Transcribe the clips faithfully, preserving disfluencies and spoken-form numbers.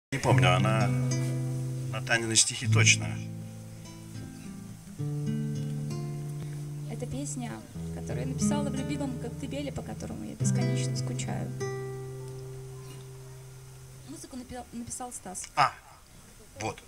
Не помню, она на Танины стихи точно. Это песня, которую я написала в любимом коктебеле, по которому я бесконечно скучаю. Музыку напи- написал Стас. А, вот.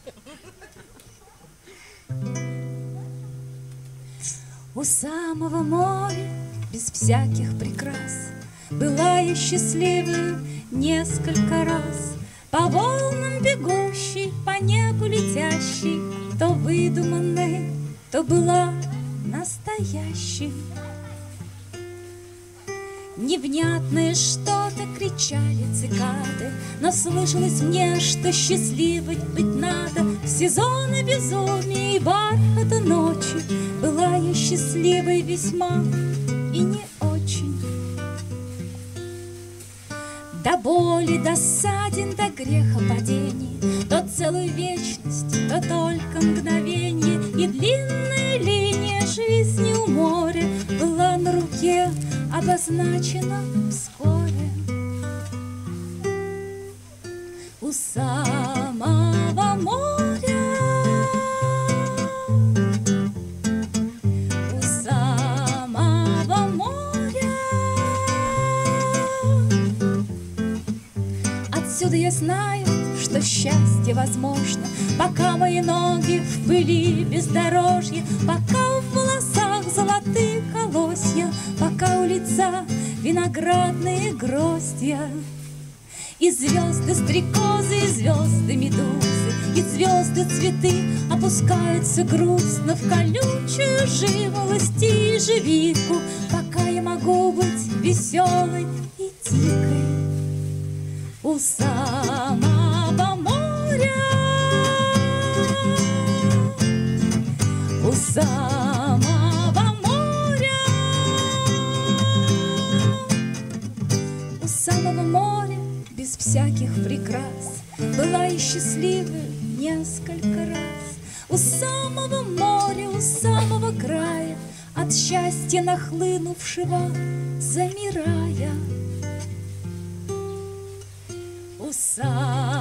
У самого моря, без всяких прикрас, была я счастливой несколько раз. По волнам бегущей, по небу летящей, то выдуманной, то была настоящей. Невнятное что-то кричали цикады, но слышалось мне, что счастливой быть надо. В сезоны безумия и бархата ночи была я счастливой весьма и не очень. До боли, досаден, до греха падений, то целую вечность, то только мгновенье. И длинная линия жизни у моря была на руке обозначена вскоре. У самого моря, у самого моря. Отсюда я знаю, что счастье возможно, пока мои ноги в пыли бездорожье, пока в волосах золотые колосья, пока у лица виноградные гроздья. И звезды стрекозы, и звезды медузы, и звезды цветы опускаются грустно в колючую жимолость и ежевику, пока я могу быть веселой и дикой. У самого моря, у самого моря, у самого моря без всяких прикрас была я счастливой несколько раз. У самого моря, у самого края, от счастья нахлынувшего замирая. У самого